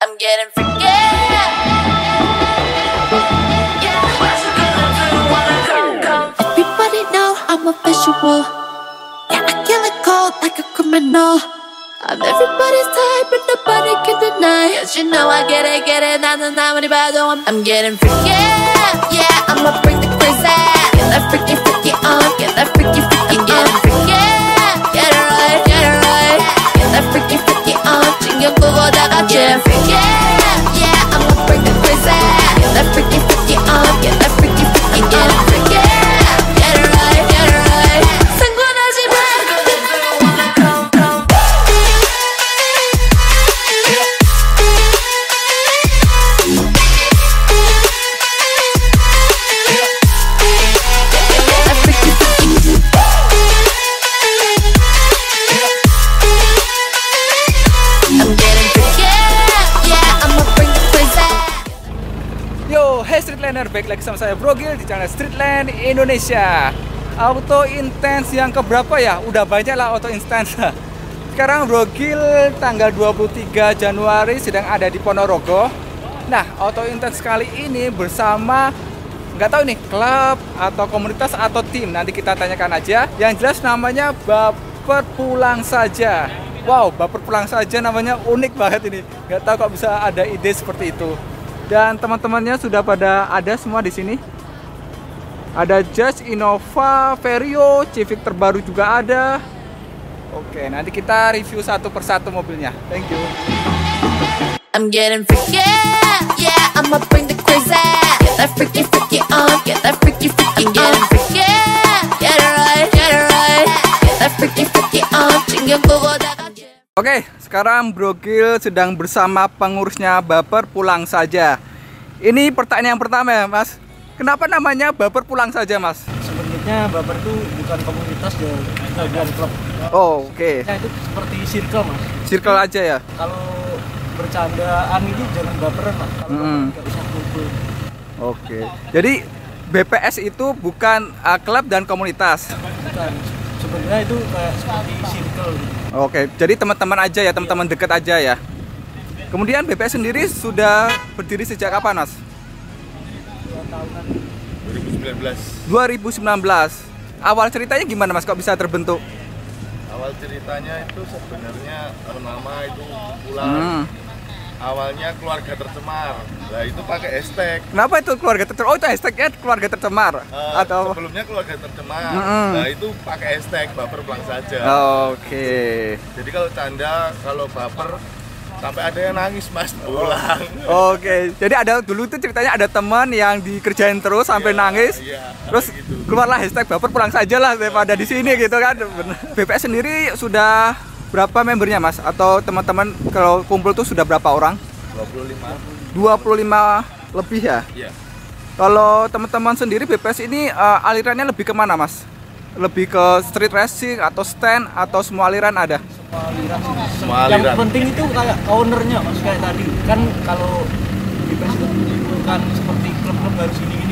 I'm getting freaky. Everybody know I'm a visual. Yeah, I kill it cold like a criminal. I'm everybody's type, but nobody can deny. Cause you know I get it, 나는 아무리 봐도 I'm getting freaky. Yeah, I'ma bring the crazy. Get that freaky, freaky on. Get that freaky, freaky on. I'm getting freaky. Get it right, get it right. Get that freaky, freaky on. 신경 끄고 다 같이 freaky. Yeah, I'ma bring the crazy. Get that freaky, freaky on. Get that freaky, freaky on. I'm freaky. Get it right, get it right. 상관하지 마. Hey Streetliner, baik lagi sama saya Brogil di channel Streetland Indonesia. Auto Intense yang keberapa ya? Udah banyak lah auto intense. Sekarang Brogil tanggal 23 Januari sedang ada di Ponorogo. Nah, auto intense kali ini bersama nggak tahu nih klub atau komunitas atau tim. Nanti kita tanyakan aja. Yang jelas namanya Baper Pulang Saja. Wow, Baper Pulang Saja namanya unik banget ini. Nggak tahu kok bisa ada ide seperti itu. Dan teman-temannya sudah pada ada semua di sini. Ada Jazz, Innova, Vario, Civic terbaru juga ada. Oke, nanti kita review satu persatu mobilnya. Thank you. I'm getting freaky. Yeah, I'ma bring the crazy. Get that freaky, freaky on. Get that freaky, freaky on. I'm getting freaky. Get it right, get it right. Get that freaky, freaky on. 신경 끄고 다 같이. Oke, sekarang Brogil sedang bersama pengurusnya Baper Pulang Saja. Ini pertanyaan yang pertama ya, Mas. Kenapa namanya Baper Pulang Saja, Mas? Sebenarnya Baper itu bukan komunitas dan klub. Oh, oke. Nah, itu seperti circle, Mas. Circle aja ya? Kalau bercandaan itu jangan baperan, Mas. Kalau nggak bisa kumpul. Oke. Jadi BPS itu bukan klub dan komunitas. Bukan. Sebenarnya itu kayak seperti circle. Oke, jadi teman-teman aja ya, teman-teman dekat aja ya. Kemudian BPS sendiri sudah berdiri sejak kapan, Mas? 2019. Awal ceritanya gimana, Mas? Kok bisa terbentuk? Awal ceritanya itu sebenarnya nama itu pulang. Awalnya keluarga tercemar. Nah, itu pakai hashtag. Kenapa itu keluarga tercemar? Oh, itu hashtagnya keluarga tercemar? Atau sebelumnya keluarga tercemar. Nah, itu pakai hashtag Baper Pulang Saja. Oke. Jadi kalau canda, kalau baper sampai ada yang nangis, Mas, pulang. Oke. Jadi ada dulu tuh ceritanya ada teman yang dikerjain terus sampai nangis. Terus gitu. keluarlah hashtag Baper Pulang Saja lah daripada di sini gitu kan. BPS sendiri sudah berapa membernya, Mas? Atau teman-teman kalau kumpul tuh sudah berapa orang? 25 lebih ya? Iya. Kalau teman-teman sendiri BPS ini alirannya lebih kemana, Mas? Lebih ke street racing atau stand atau semua aliran ada? Semua aliran. Yang penting itu kayak ownernya, Mas, kayak tadi. Kan kalau BPS itu bukan seperti klub-klub harus ini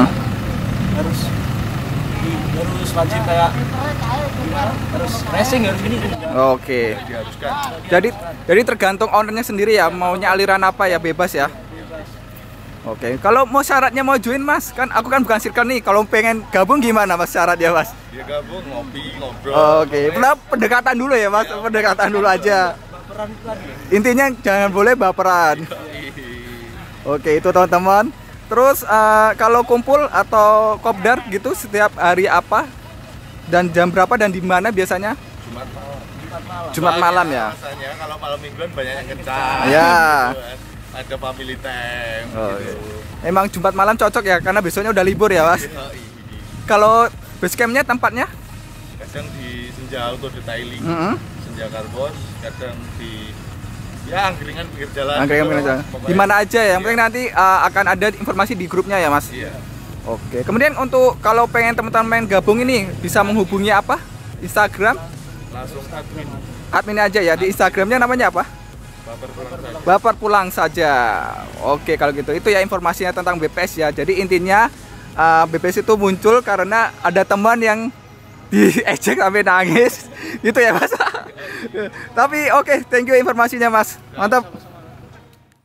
harus wajib kayak harus racing harus ini. Oke. Jadi tergantung ownernya sendiri ya, maunya aliran apa ya, bebas ya. Oke. Kalau mau syaratnya mau join, Mas, kan aku kan bukan circle nih. Kalau pengen gabung gimana, Mas, syaratnya, Mas? Ya gabung, ngopi, ngobrol. Oke. Pendekatan dulu ya, Mas. Pendekatan dulu aja. Intinya jangan boleh baperan. Oke, itu teman-teman. Terus kalau kumpul atau kopdar gitu setiap hari apa dan jam berapa dan di mana biasanya? Jumat malam ya. Rasanya kalau malam mingguan banyak yang ngecat. Ya. Ada family time. Gitu. Emang Jumat malam cocok ya karena besoknya udah libur ya, Mas. Kalau base campnya tempatnya? Kadang di Senja Auto Detailing, Senja Karbos, kadang di angkringan pinggir jalan. Di mana aja ya? Yang penting nanti akan ada informasi di grupnya ya, Mas. Iya. Oke. Kemudian untuk kalau pengen teman-teman gabung ini bisa menghubungi apa? Instagram? Langsung admin. Admin aja ya. Di Instagramnya namanya apa? Baper Pulang Saja. Oke, kalau gitu. Itu ya informasinya tentang BPS ya. Jadi intinya BPS itu muncul karena ada teman yang diejek sampai nangis gitu ya, Mas. Tapi oke, thank you informasinya, Mas. Mantap.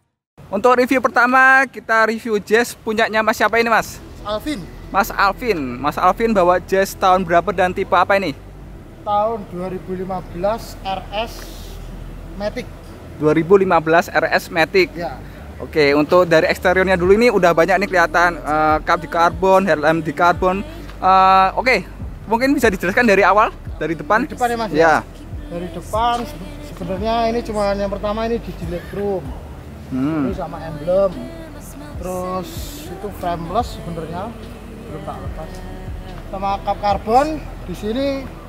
Untuk review pertama kita review Jazz punyanya Mas siapa ini Mas? Alvin. Mas Alvin. Mas Alvin bawa Jazz tahun berapa dan tipe apa ini? Tahun 2015 RS Matic. 2015 RS Matic. Ya. Oke, untuk dari eksteriornya dulu ini udah banyak nih kelihatan kap di karbon, headlamp di karbon. Oke, mungkin bisa dijelaskan dari awal, dari depan. Dari depan ya Mas? Ya. Dari depan sebenarnya ini cuma yang pertama ini di delete chrome. Terus sama emblem. Terus itu frameless sebenarnya belum tak lepas. Sama kap karbon di sini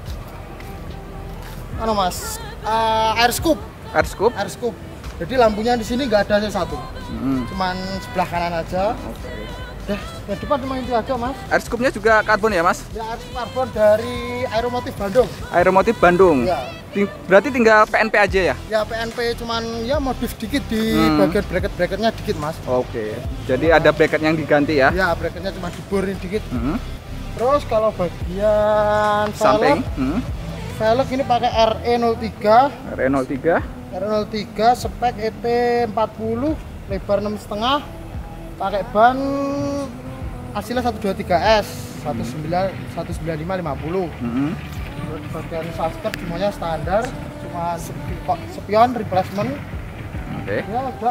Mas, air scoop. Air scoop. Air scoop. Jadi lampunya di sini nggak ada satu. Cuman sebelah kanan aja. Udah, yang depan cuma itu aja Mas. Air scoopnya juga karbon ya Mas? Ya, air scoop karbon dari Aeromotif Bandung. Aeromotif Bandung. Ya. Berarti tinggal PNP aja ya? Ya PNP cuman ya modif dikit di bagian bracket-bracketnya dikit Mas. Oke. Jadi ada bracket yang diganti ya? Ya bracketnya cuma diborin dikit. Terus kalau bagian samping, velg ini pakai RE03. RE03. RE03 spek ET40 lebar 6,5. Pakai ban hasilnya 123S 19550. Bagian sasker semuanya standar, cuma spion replacement. Oke. Ya udah,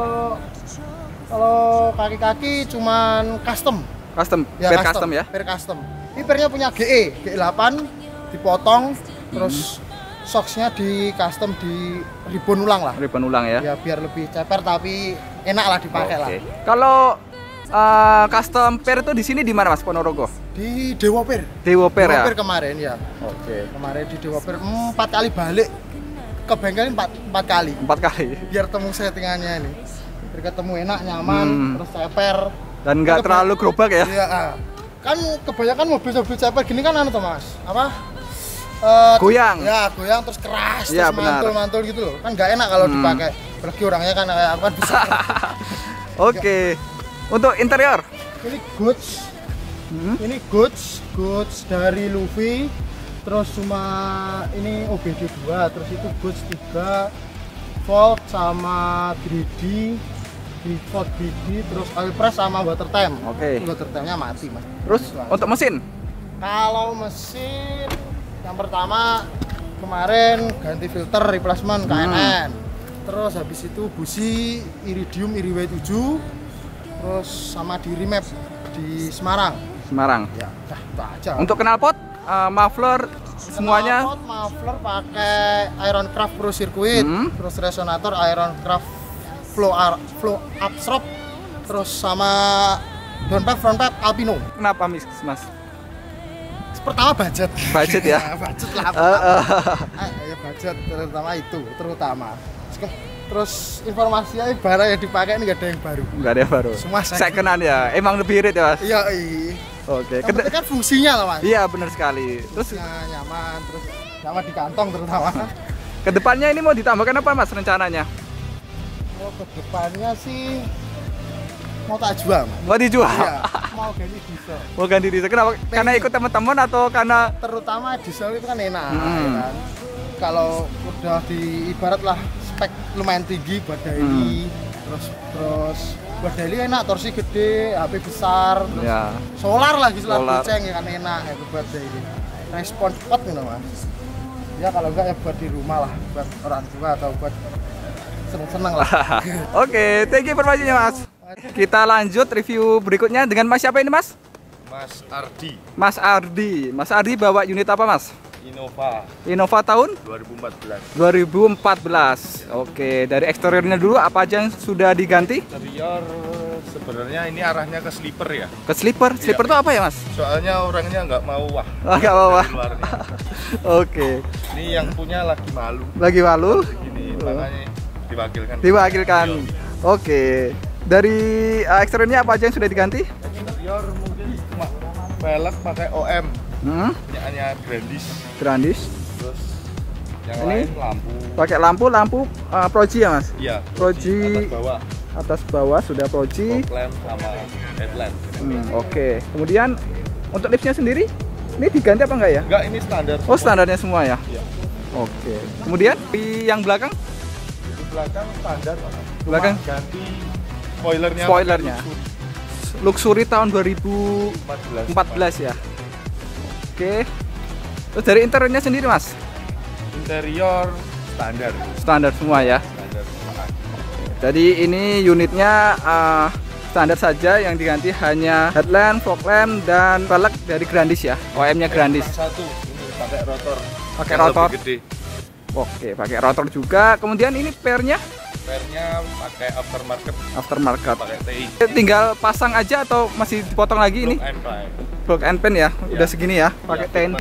kalau kaki-kaki cuman custom. Custom, Ya, per custom ya? Per custom. Ini pernya punya GE8 dipotong, terus shocksnya di custom di ribbon ulang lah. Ribbon ulang ya? Ya biar lebih ceper tapi enak lah dipakai lah. Kalau custom pair itu di sini di mana Mas Ponorogo? Di Dewa Per. Dewa Per ya? Dewa Per kemarin ya. Oke. Kemarin di Dewa Per 4 kali balik ke bengkel 4 kali. 4 kali. Biar temu settingannya ini. Biar ketemu enak, nyaman, terus ceper. Dan nggak terlalu gerobak ya? Iya. Kan kebanyakan mobil-mobil ceper gini kan tuh Mas. Apa? Goyang. Ya, goyang terus keras, Ya, terus mantul-mantul gitu loh. Kan nggak enak kalau dipakai. Apalagi orangnya kan kayak aku kan bisa. Oke. Untuk interior? Ini goods. Ini goods dari Luffy. Terus cuma ini OBD 2, terus itu goods 3 volt sama 3D, default BD, terus oil press sama water temp. Oke. Water tempnya mati Mas. Terus untuk mesin? Kalau mesin yang pertama kemarin ganti filter replacement KNN. Terus habis itu busi Iridium Iriway 7. Terus sama di remap di Semarang. Semarang. Ya, udah itu aja. Untuk knalpot, muffler semuanya Knalpot, muffler pakai Ironcraft Pro Circuit, terus resonator Ironcraft Flow Upstrap, terus sama downpipe frontpipe Alpino. kenapa Mas? Pertama budget. Budget ya? Budget lah. Ya budget terutama. Terus informasinya barang yang dipakai ini nggak ada yang baru. Nggak ada yang baru. Semua second-hand ya. Emang lebih irit ya Mas? Iya. Oke. Yang penting kan fungsinya lah Mas. Iya benar sekali. Terus nyaman, terus nyaman di kantong terutama. kedepannya ini mau ditambahkan apa Mas rencananya? Oh, kedepannya sih mau tak jual Mas. Mau dijual? Iya, mau ganti diesel. Mau ganti diesel. Kenapa? Karena ikut teman-teman atau karena Terutama diesel itu kan enak ya kan? Kalau udah di ibarat lah spek lumayan tinggi buat daily, terus buat daily enak, torsi gede, HP besar, terus ya. solar lagi Solar. kucing ya kan enak itu buat daily. Respon cepat gitu Mas. Ya kalau enggak ya buat di rumah lah, buat orang tua atau buat seneng-seneng lah. Oke, thank you informasinya Mas. Kita lanjut review berikutnya dengan Mas siapa ini Mas? Mas Ardi, Mas Ardi. Mas Ardi bawa unit apa Mas? Innova tahun 2014. 2014. Oke, dari eksteriornya dulu apa aja yang sudah diganti? Interior sebenarnya ini arahnya ke sleeper ya. Ke sleeper. Sleeper itu apa ya Mas? Soalnya orangnya nggak mau wah. Nggak mau wah. dari luarnya. Oke. Ini yang punya lagi malu. Lagi malu? Ini makanya diwakilkan. Diwakilkan. Oke. Dari eksteriornya apa aja yang sudah diganti? Interior mungkin cuma velg pakai OM. Punyanya Grandis. Terus yang ini lain lampu. Pakai lampu Proji ya Mas? Iya. Proji atas bawah. atas bawah sudah Proji. Fog lamp sama headlamp. Oke. Kemudian untuk lipsnya sendiri ini diganti apa enggak ya? Enggak, ini standar. Oh standarnya semua ya? Iya. Oke. Kemudian di yang belakang? Di belakang standar. Belakang? Cuma ganti Spoilernya. Luxury tahun 2014 ya. Oke. Terus dari interiornya sendiri mas? Interior standar Semua ya. standar semua. Jadi ini unitnya standar saja, yang diganti hanya headlamp, fog lamp, dan velg dari Grandis ya. OEM-nya Grandis. Satu ini pakai rotor. Pakai yang rotor. lebih gede. Oke, pakai rotor juga. Kemudian ini pernya Pernya pakai aftermarket. pakai TI. Tinggal pasang aja atau masih dipotong lagi ini? Block and pen ya. Udah segini ya, pakai ten.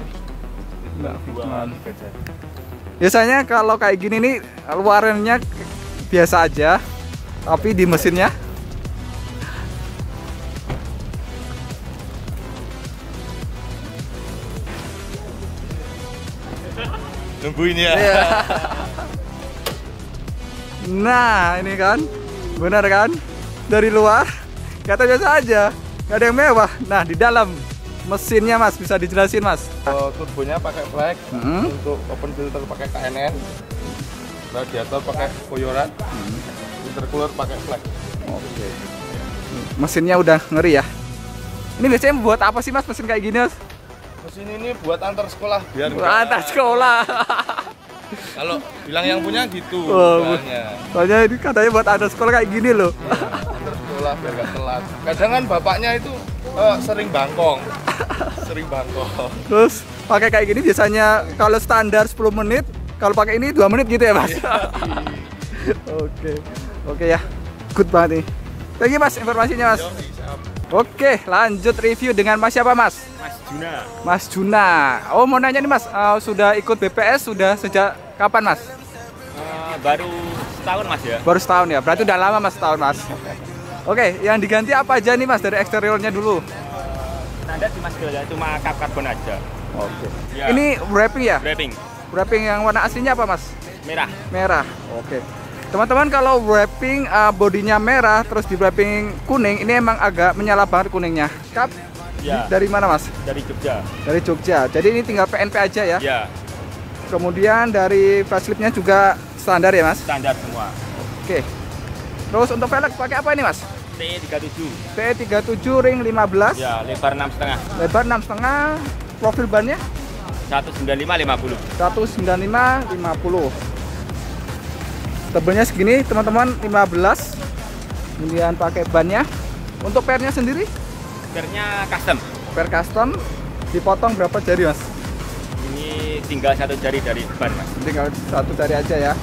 Biasanya kalau kayak gini nih luarannya biasa aja, tapi di mesinnya Nungguin ya. iya. Nah ini kan, benar kan? Dari luar kata biasa aja, nggak ada yang mewah. Nah di dalam mesinnya mas, bisa dijelasin mas? Turbonya pakai flex, untuk open filter pakai KNN, radiator pakai Koyoran, intercooler pakai flex. Oke. Mesinnya udah ngeri ya. Ini biasanya buat apa sih mas mesin kayak gini mas? Mesin ini buat antar sekolah biar Antar sekolah. Kalau bilang yang punya gitu. Soalnya ini katanya buat antar sekolah kayak gini loh. Antar sekolah biar gak telat. Kadang kan bapaknya itu sering bangkong. Terus pakai kayak gini biasanya kalau standar 10 menit, kalau pakai ini 2 menit gitu ya mas. Oke ya, good banget nih. Thank you mas informasinya mas. Oke, lanjut review dengan mas siapa mas? Mas Juna. Oh mau nanya nih mas, sudah ikut BPS sudah sejak kapan mas? Baru setahun mas ya. Baru setahun ya, berarti udah lama mas, setahun mas. Oke, yang diganti apa aja nih mas dari eksteriornya dulu? Standar cuma kap karbon aja. Oke. Ya. Ini wrapping ya? Wrapping Wrapping yang warna aslinya apa mas? merah. Oke. Teman-teman kalau wrapping bodinya merah terus di wrapping kuning, ini emang agak menyala banget kuningnya. Kap Ya. dari mana mas? Dari Jogja. Dari Jogja. Jadi ini tinggal PNP aja ya? Ya, Kemudian dari faceliftnya juga standar ya mas? standar semua. Oke. Terus untuk velg pakai apa ini mas? T37. T37 ring 15. Ya, lebar 6,5. Lebar 6,5. Profil bannya 195/50. 195/50. Tebelnya segini teman-teman, 15. Kemudian pakai bannya. Untuk pernya sendiri? Pernya custom. Per custom dipotong berapa jari mas? Ini tinggal 1 jari dari ban mas. Tinggal 1 jari aja ya.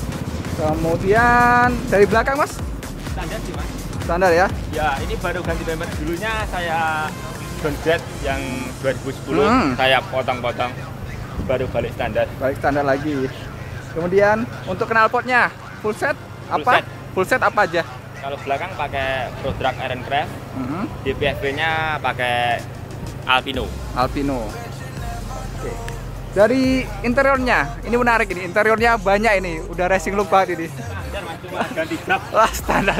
Kemudian dari belakang mas? Standar sih mas. Standar ya? Ya, ini baru ganti bumper. Dulunya saya downgrade yang 2010, saya potong-potong, baru balik standar. Balik standar lagi. Kemudian untuk knalpotnya full set apa? Full set apa aja? Kalau belakang pakai Prodrak Ironcraft, DPFV-nya pakai Alpino. Oke. Dari interiornya, ini menarik ini. Interiornya banyak ini, udah racing look banget ini. Standar mas, cuma ganti jok. Wah standar.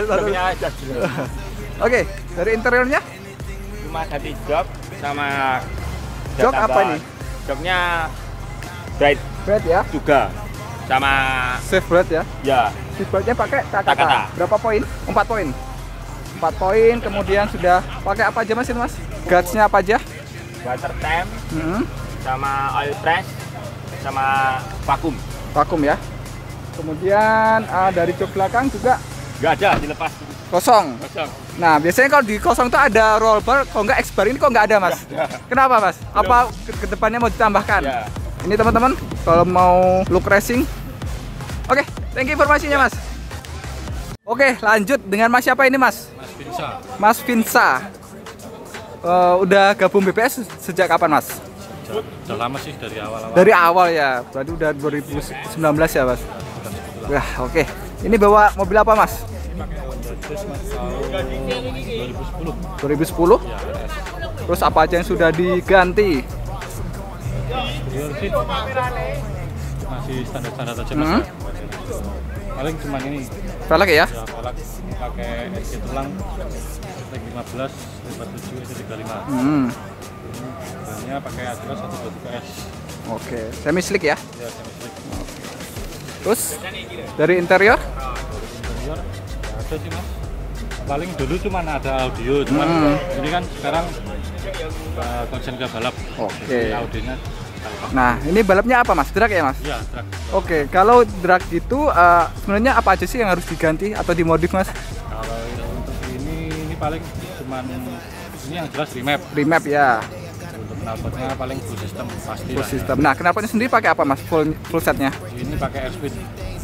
Oke, dari interiornya? Cuma ganti jok sama Jok apa ini? Joknya bright Bright ya? juga, sama Safe bright ya? ya Seatbeltnya pakai Takata. Takata. Berapa poin? 4 poin. 4 poin. Kemudian sudah pakai apa aja mas ini mas? Guards-nya apa aja? water temp, sama oil press, sama vakum. Vakum ya. Kemudian dari jok belakang juga Nggak ada, dilepas kosong. kosong. Nah biasanya kalau di kosong tuh ada roll bar, kalau nggak X bar, ini kok nggak ada mas? Kenapa mas? Apa ke depannya mau ditambahkan? Ya. Ini teman-teman kalau mau look racing. Oke, thank you informasinya mas. Oke, lanjut dengan mas siapa ini mas? Mas Vinsa. Udah gabung BPS sejak kapan mas? Udah lama sih, dari awal-awal. Dari awal ya, berarti udah 2019 ya mas? Wah oke. Ini bawa mobil apa mas? 2010. Terus apa aja yang sudah diganti? Masih standar-standar aja mas. Paling cuma ini. Velg ya? Ya, velg pakai SC tulang, T15, T37, SC35. Bannya pakai Adidas 123S. Oke, semi slick ya? Ya, semi-slick. Terus dari interior? Interior ya ada sih mas. paling dulu cuma ada audio, cuman ini kan sekarang konsen ke balap. Oke. Audionya. Nah, ini balapnya apa Mas? Drag ya Mas? Iya, drag. Oke, kalau drag gitu sebenarnya apa aja sih yang harus diganti atau dimodif Mas? Kalau untuk ini paling cuman ini yang jelas remap. Remap ya. Untuk knalpotnya paling full system pasti. Full lah, system. Nah, knalpotnya sendiri pakai apa Mas? Full setnya? Ya. Ini pakai airspeed.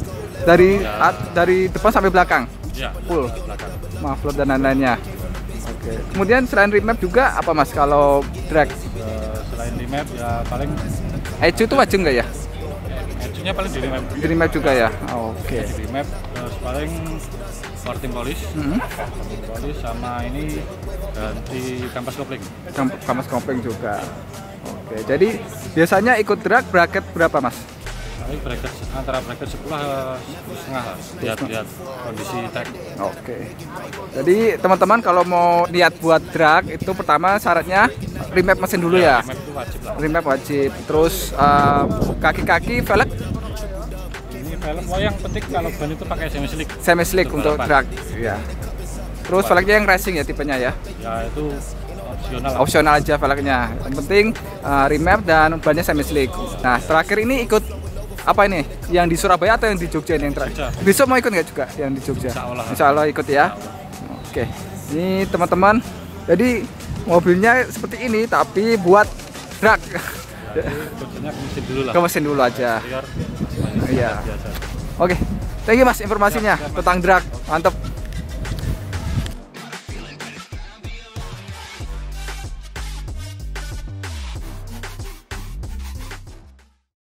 Dari depan sampai belakang. Ya, Full. belakang. Muffler dan lain-lainnya. Oke. Kemudian selain remap juga apa Mas kalau drag? Selain remap ya paling ECU itu wajib nggak ya? edge-nya paling di remap. Di remap juga ya. Oke. Di remap terus paling porting polish. Porting polish sama ini ganti kampas kopling. Kampas kopling juga. Oke. Jadi biasanya ikut drag bracket berapa Mas? Paling bracket antara bracket 10-10,5 lah. Lihat kondisi tag. Oke. Jadi teman-teman kalau mau niat buat drag itu pertama syaratnya remap mesin dulu ya. Remap itu wajib lah. Remap wajib. Terus kaki-kaki velg. Ini velg yang penting kalau ban itu pakai semi slick. Semi slick untuk drag. Iya. Terus velgnya yang racing ya tipenya ya. Ya itu opsional. Opsional aja velgnya. Yang penting remap dan bannya semi slick. Nah terakhir ini ikut apa ini? Yang di Surabaya atau yang di Jogja ini yang terakhir? Besok mau ikut nggak juga yang di Jogja? Insya Allah ikut ya. Oke. Ini teman-teman. Jadi mobilnya seperti ini tapi buat drag. Biasanya ke mesin dulu lah. Ke mesin dulu aja. Biar Iya. Oke. Thank you Mas informasinya tentang drag. Mantap.